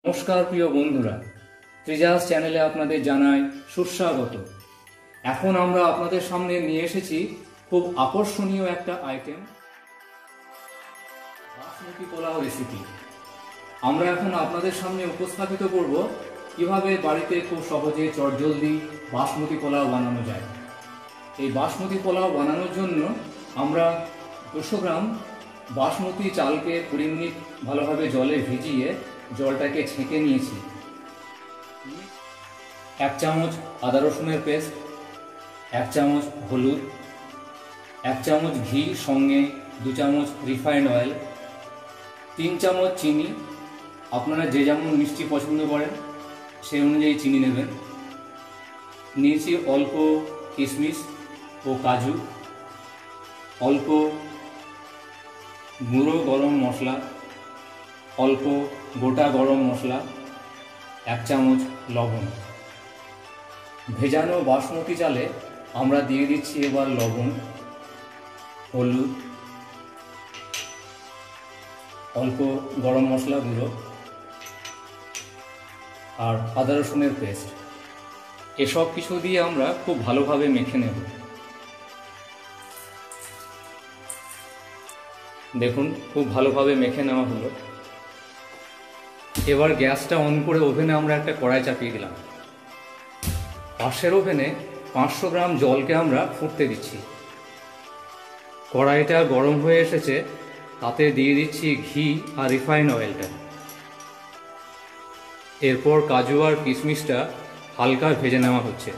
নমস্কার প্রিয় বন্ধুরা, ত্রিজাস চ্যানেলে আপনাদের জানাই সুস্বাগত। এখন আমরা আপনাদের সামনে নিয়ে এসেছি খুব আকর্ষণীয় একটা আইটেম, বাসমতি পোলাও রেসিপি। আমরা এখন আপনাদের সামনে উপস্থাপিত করব কিভাবে বাড়িতে খুব সহজে চটজলদি বাসমতি পোলাও বানানো যায়। এই বাসমতি পোলাও বানানোর জন্য আমরা 200 গ্রাম বাসমতি চালকে 20 মিনিট ভালোভাবে জলে ভিজিয়ে জলটাকে ছেঁকে নিয়েছি। 1 চামচ আদা রসুনের পেস্ট, 1 চামচ হলুদ, 1 চামচ ঘি, সঙ্গে 2 চামচ রিফাইন্ড অয়েল, 3 চামচ চিনি। আপনারা যে যেমন মিষ্টি পছন্দ করেন সেই অনুযায়ী চিনি নেবেন। নিয়েছি অল্প কিশমিশ ও কাজু, অল্প গুঁড়ো গরম মশলা, অল্প গোটা গরম মশলা, 1 চামচ লবণ। ভেজানো বাসমতি চালে আমরা দিয়ে দিচ্ছি এবার লবণ, হলুদ, অল্প গরম মশলা গুঁড়ো আর আদা রসুনের পেস্ট। এসব কিছু দিয়ে আমরা খুব ভালোভাবে মেখে নেব। দেখুন, খুব ভালোভাবে মেখে নেওয়া হলো। এবার গ্যাসটা অন করে ওভেনে আমরা একটা কড়াই চাপিয়ে দিলাম। পাশের ওভেনে 500 গ্রাম জলকে আমরা ফুটতে দিচ্ছি। কড়াইটা গরম হয়ে এসেছে, তাতে দিয়ে দিচ্ছি ঘি আর রিফাইন্ড অয়েলটা। এরপর কাজু আর কিশমিশটা হালকা ভেজে নেওয়া হচ্ছে।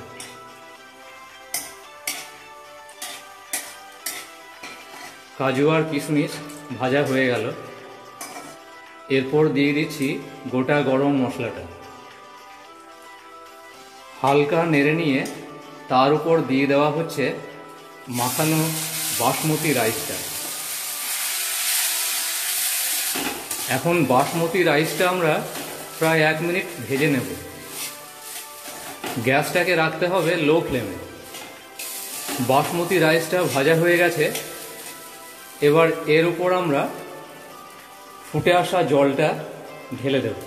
কাজু আর কিশমিশ ভাজা হয়ে গেল। এরপর দিয়ে দিচ্ছি গোটা গরম মশলাটা। হালকা নেড়ে নিয়ে তার উপর দিয়ে দেওয়া হচ্ছে মাখানো বাসমতি রাইসটা। এখন বাসমতি রাইসটা আমরা প্রায় 1 মিনিট ভেজে নেব। গ্যাসটাকে রাখতে হবে লো ফ্লেমে। বাসমতি রাইসটা ভাজা হয়ে গেছে। এবার এর উপর আমরা ফুটে আসা জলটা ঢেলে দেব।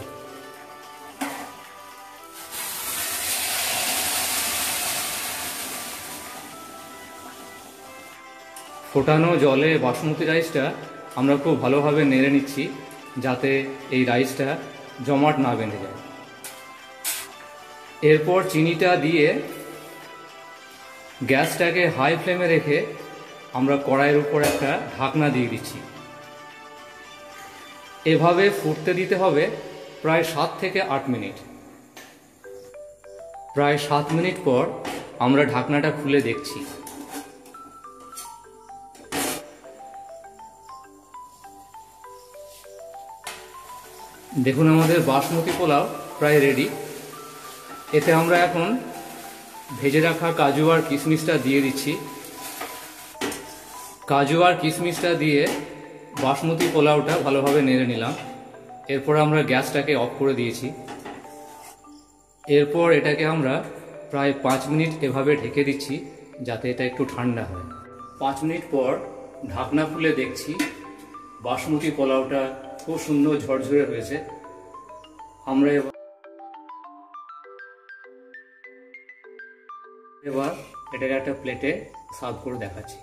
ফোটানো জলে বাসমতি রাইসটা আমরা খুব ভালোভাবে নেড়ে নিচ্ছি, যাতে এই রাইসটা জমাট না বেঁধে যায়। এরপর চিনিটা দিয়ে গ্যাসটাকে হাই ফ্লেমে রেখে আমরা কড়াইয়ের উপর একটা ঢাকনা দিয়ে দিচ্ছি। এভাবে ফুটতে দিতে হবে প্রায় 7 থেকে 8 মিনিট। প্রায় 7 মিনিট পর আমরা ঢাকনাটা খুলে দেখছি। দেখুন, আমাদের বাসমতি পোলাও প্রায় রেডি। এতে আমরা এখন ভেজে রাখা কাজু আর কিশমিশটা দিয়ে দিচ্ছি। কাজু আর কিশমিশটা দিয়ে বাসমতি পোলাওটা ভালোভাবে নেড়ে নিলাম। এরপর আমরা গ্যাসটাকে অফ করে দিয়েছি। এরপর এটাকে আমরা প্রায় 5 মিনিট এভাবে ঢেকে দিচ্ছি, যাতে এটা একটু ঠান্ডা হয়। 5 মিনিট পর ঢাকনা খুলে দেখছি বাসমতি পোলাওটা খুব সুন্দর ঝরঝরে হয়েছে। আমরা এবার এটাকে একটা প্লেটে সার্ভ করে দেখাচ্ছি।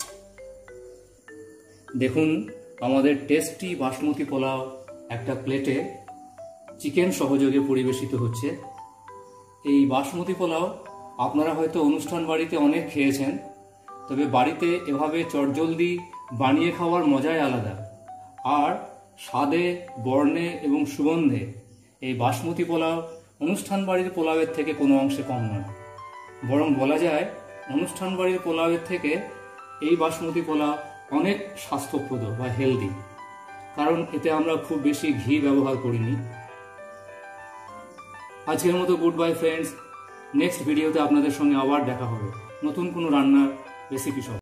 দেখুন, আমাদের টেস্টি বাসমতি পোলাও একটা প্লেটে চিকেন সহযোগে পরিবেশিত হচ্ছে। এই বাসমতি পোলাও আপনারা হয়তো অনুষ্ঠান বাড়িতে অনেক খেয়েছেন, তবে বাড়িতে এভাবে চটজলদি বানিয়ে খাওয়ার মজাই আলাদা। আর স্বাদে, বর্ণে এবং সুগন্ধে এই বাসমতি পোলাও অনুষ্ঠান বাড়ির পোলাওয়ের থেকে কোনো অংশে কম নয়। বরং বলা যায় অনুষ্ঠান বাড়ির পোলাওয়ের থেকে এই বাসমতি পোলাও অনেক স্বাস্থ্যপ্রদ বা হেলদি, কারণ এতে আমরা খুব বেশি ঘি ব্যবহার করিনি। আজকের মতো গুড বাই ফ্রেন্ডস। নেক্সট ভিডিওতে আপনাদের সঙ্গে আবার দেখা হবে নতুন কোনো রান্নার রেসিপি সহ।